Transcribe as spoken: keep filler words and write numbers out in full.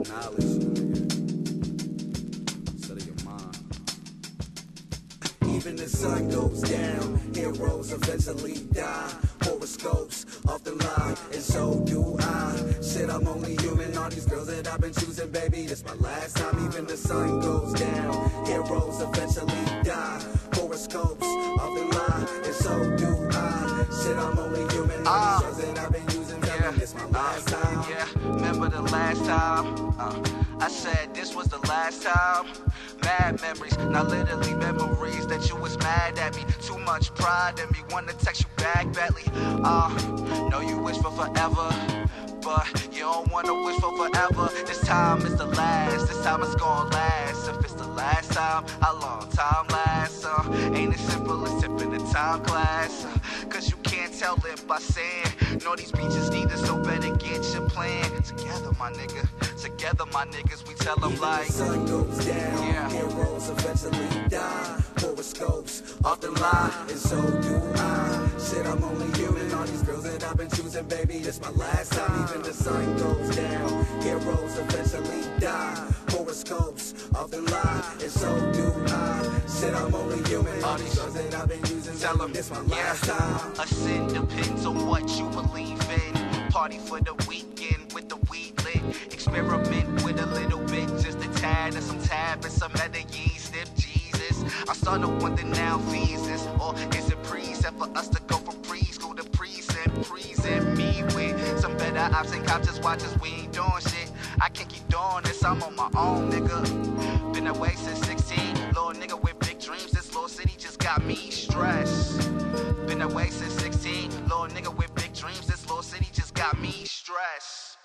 knowledge, instead of your mind. Even the sun goes down, heroes eventually die. Horoscopes often lie, and so do I. Shit, I'm only human. All these girls that I've been choosing, baby, this my last time. Even the sun goes down, heroes eventually die. Horoscopes often lie, and so do I. Shit, I'm only human. All these girls that I've been using, baby, this my last time. Yeah, remember the last time? Uh, I said this was the last time. Mad memories, not literally memories that you was mad at me. Too much pride in me, wanna text you back badly. Uh, know you wish for forever, but you don't wanna wish for forever. This time is the last, this time it's gonna last. If it's the last time, how long time lasts? Uh, ain't as simple as tipping the time class. Uh, Cause you can't tell it by saying, no, these beaches need us, so better get your plan. Together, my nigga, together, my niggas, we tell them like, the sun goes down, yeah. Heroes eventually die. Horoscopes often lie, and so do I. Shit, I'm only human. All these girls that I've been choosing, baby, this my last time. Even the sun goes down, heroes eventually die. Horoscopes often lie, and so do I. Shit, I'm only human. All these girls that I've been using, tell baby, them, this my yeah. last time. A sin depends on what you believe in. Party for the weekend with the weed lit. Experiment with a little bit, just a tad of some tab and some other yeast. If Jesus, I start to wonder now, fees or is it preset for us to go from preschool to present, present me with some better options? Cops just watch us, we ain't doing shit. I can't keep doing this, I'm on my own, nigga. Been away since sixteen, little nigga with big dreams. This little city just got me stressed. Been away since sixteen, little nigga with big dreams. This little city just got me stressed.